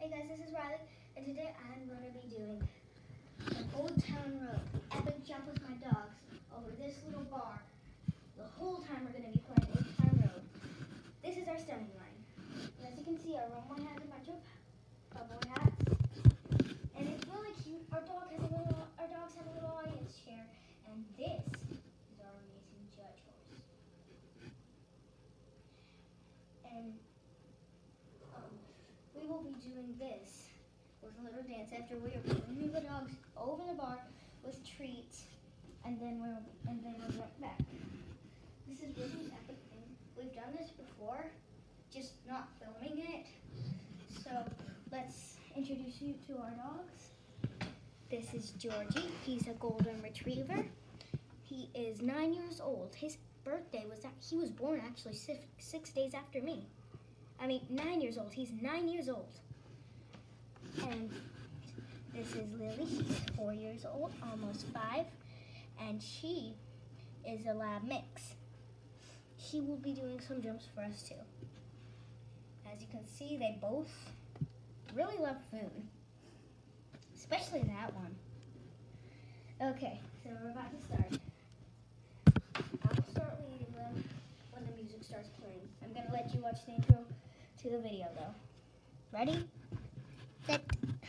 Hey guys, this is Riley, and today I'm going to be doing an Old Town Road epic jump with my dogs over this little bar. The whole time we're going to be playing Old Town Road. This is our starting line. And as you can see, our Romo has a bunch of cowboy hats, and it's really cute. Our dogs have a little audience chair, and this is our amazing judge horse. And we will be doing this with a little dance after we are bringing the dogs over the bar with treats, and then we'll jump back. This is really an epic thing. We've done this before, just not filming it. So let's introduce you to our dogs. This is Georgie. He's a golden retriever. He is 9 years old. His birthday was that he was born actually 6 days after me. 9 years old. He's 9 years old. And this is Lily. She's 4 years old, almost 5. And she is a lab mix. She will be doing some jumps for us too. As you can see, they both really love food. Especially that one. Okay, so we're about to start. I'll start leading them when the music starts playing. I'm going to let you watch the intro to the video though. Ready? Set.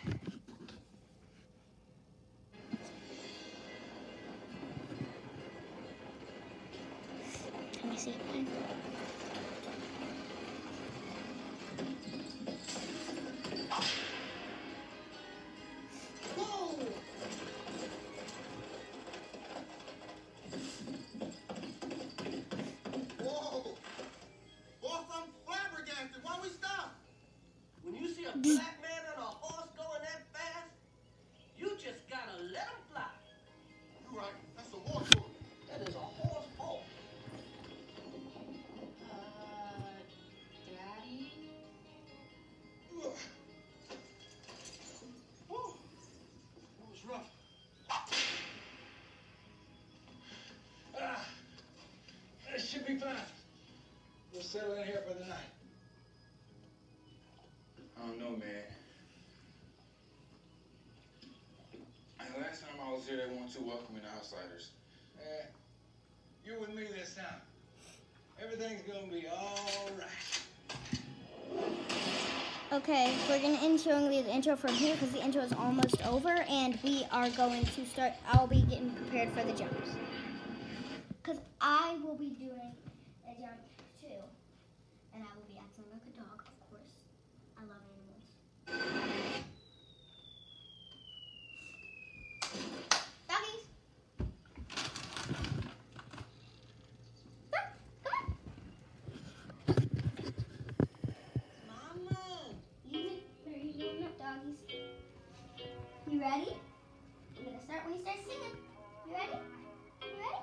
Let me see. Black man on a horse going that fast, you just gotta let him fly. You're right, that's a horse. That is a horse pole. Daddy? Whew, that was rough. That should be fine. We'll settle in here for the night. I don't know, man. Last time I was here, they weren't too welcoming to outsiders. You're with me this time. Everything's gonna be all right. Okay, we're going to end showing you the intro from here because the intro is almost over, and we are going to start. I'll be getting prepared for the jumps. Because I will be doing a jump too, and I will be acting like a dog, of course. I love animals. Doggies! Mama. They're eating up, doggies. You ready? I'm going to start when you start singing. You ready? You ready?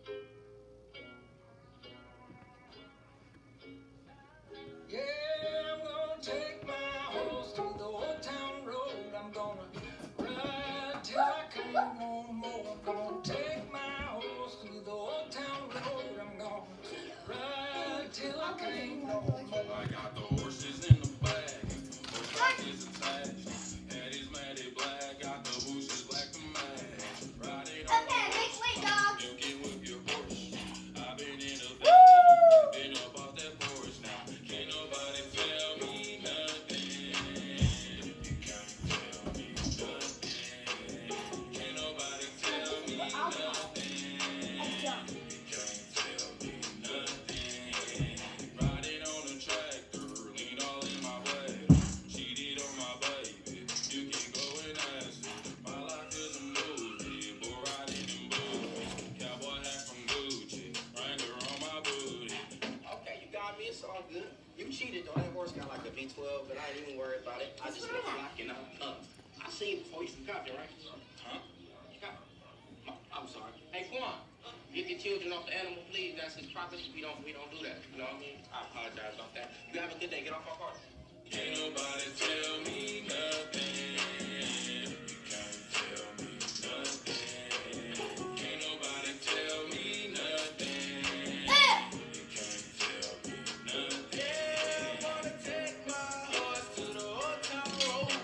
Yeah, I'm gonna take my horse to the old town road. I'm gonna ride till I can't no more. I'm gonna take my horse to the old town road. I'm gonna ride till I can't no more. I got the horses in the bag, horses attached. Head is matted black, got the bushes black to match. Riding on Wait, dog. you can whip your horse. I've been in the valley, been up off that porch now. Can't nobody tell me nothing. You can't tell me nothing. Can't nobody tell me nothing. You can't tell me nothing. Riding on a tractor, lean all in my way. Cheated on my baby, you can go and ask her. My life is a movie, bull riding in boots. Cowboy hat from Gucci, Wrangler on my booty. Okay, you got me. It's all good. You cheated though. That horse got like a V12, but I ain't even worried about it. I just was locking up. I seen before you some copy, right? Huh? I'm sorry. Hey, Quan, get your children off the animal, please. That's his property. We don't do that. You know what I mean? I apologize about that. You have a good day. Get off our car. Can't nobody tell me nothing. You can't tell me nothing. Can't nobody tell me nothing. You can't tell me nothing. Yeah, I'm gonna take my horse to the old town road.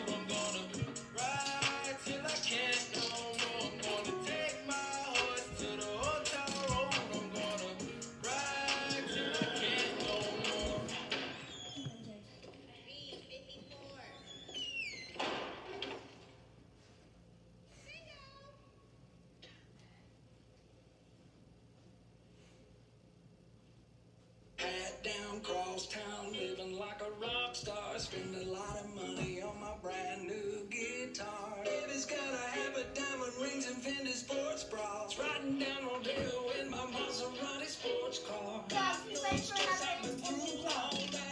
lot of money on my brand new guitar. Baby's gotta have a diamond rings and Fendi sports bras. Riding down Rodeo in my Maserati sports car. Guys, we went for I've another been through all that.